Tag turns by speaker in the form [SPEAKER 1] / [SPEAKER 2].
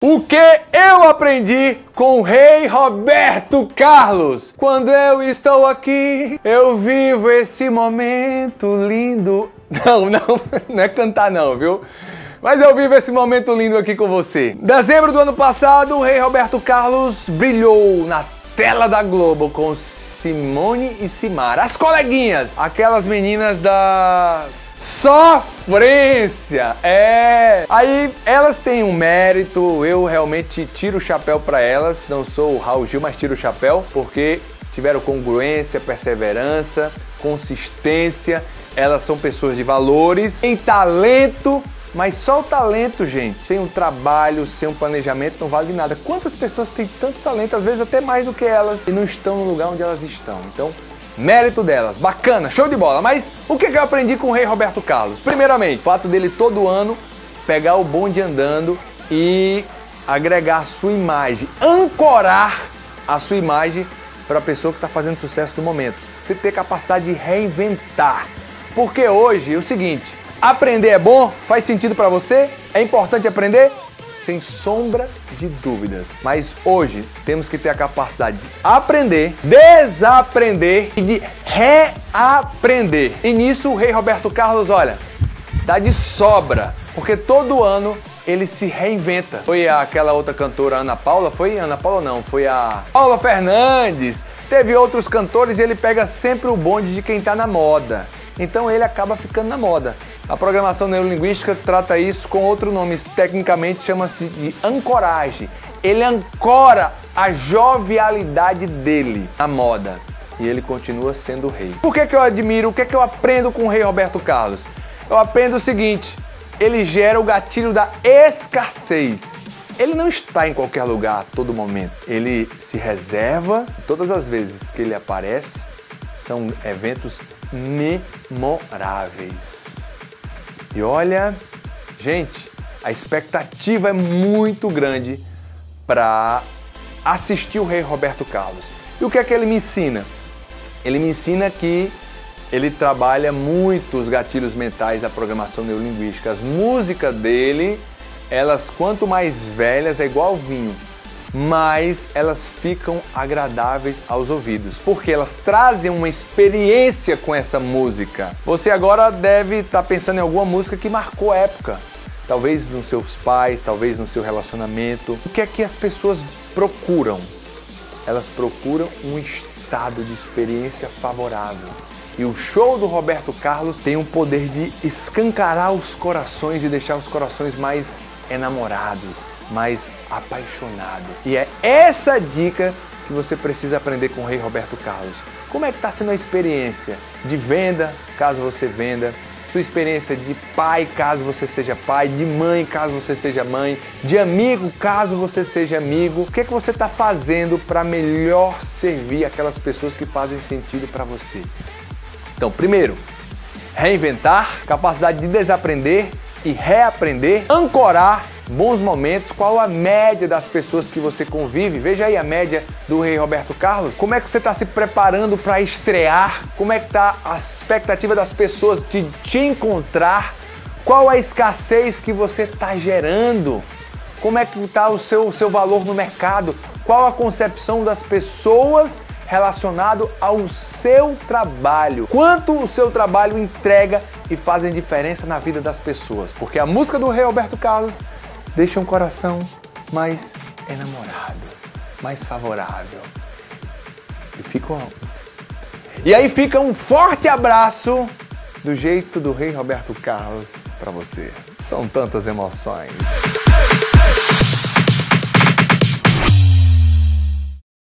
[SPEAKER 1] O que eu aprendi com o rei Roberto Carlos? Quando eu estou aqui, eu vivo esse momento lindo. Não é cantar não, viu? Mas eu vivo esse momento lindo aqui com você. Dezembro do ano passado, o rei Roberto Carlos brilhou na tela da Globo com Simone e Simara, as coleguinhas, aquelas meninas da sofrência. Aí elas têm um mérito, eu realmente tiro o chapéu para elas, não sou o Raul Gil, mas tiro o chapéu, porque tiveram congruência, perseverança, consistência, elas são pessoas de valores, têm talento. Mas só o talento, gente, sem um trabalho, sem um planejamento, não vale de nada. Quantas pessoas têm tanto talento, às vezes até mais do que elas, e não estão no lugar onde elas estão? Então, mérito delas. Bacana, show de bola. Mas o que eu aprendi com o rei Roberto Carlos? Primeiramente, o fato dele todo ano pegar o bonde andando e agregar a sua imagem, ancorar a sua imagem para a pessoa que está fazendo sucesso no momento. Você ter capacidade de reinventar. Porque hoje é o seguinte... Aprender é bom? Faz sentido para você? É importante aprender? Sem sombra de dúvidas. Mas hoje temos que ter a capacidade de aprender, desaprender e de reaprender. E nisso o rei Roberto Carlos, olha, dá de sobra, porque todo ano ele se reinventa. Foi aquela outra cantora Ana Paula? Foi Ana Paula não, foi a Paula Fernandes. Teve outros cantores e ele pega sempre o bonde de quem está na moda. Então ele acaba ficando na moda. A programação neurolinguística trata isso com outro nome, tecnicamente chama-se de ancoragem. Ele ancora a jovialidade dele na moda e ele continua sendo o rei. Por que eu admiro, o que eu aprendo com o rei Roberto Carlos? Eu aprendo o seguinte, ele gera o gatilho da escassez. Ele não está em qualquer lugar a todo momento. Ele se reserva, todas as vezes que ele aparece, são eventos memoráveis. E olha, gente, a expectativa é muito grande para assistir o rei Roberto Carlos. E o que é que ele me ensina? Ele me ensina que ele trabalha muito os gatilhos mentais da programação neurolinguística. As músicas dele, elas quanto mais velhas é igual ao vinho, mas elas ficam agradáveis aos ouvidos, porque elas trazem uma experiência com essa música. Você agora deve estar pensando em alguma música que marcou época, talvez nos seus pais, talvez no seu relacionamento. O que é que as pessoas procuram? Elas procuram um estado de experiência favorável. E o show do Roberto Carlos tem o poder de escancarar os corações e deixar os corações mais enamorados, mais apaixonados. E é essa dica que você precisa aprender com o rei Roberto Carlos. Como é que está sendo a experiência de venda, caso você venda, sua experiência de pai, caso você seja pai, de mãe, caso você seja mãe, de amigo, caso você seja amigo. O que é que você está fazendo para melhor servir aquelas pessoas que fazem sentido para você? Então, primeiro, reinventar, capacidade de desaprender e reaprender, ancorar bons momentos. Qual a média das pessoas que você convive? Veja aí a média do rei Roberto Carlos. Como é que você está se preparando para estrear? Como é que está a expectativa das pessoas de te encontrar? Qual a escassez que você está gerando? Como é que está o seu valor no mercado? Qual a concepção das pessoas relacionado ao seu trabalho? Quanto o seu trabalho entrega e fazem diferença na vida das pessoas? Porque a música do rei Roberto Carlos deixa um coração mais enamorado, mais favorável. E aí fica um forte abraço do jeito do rei Roberto Carlos para você. São tantas emoções.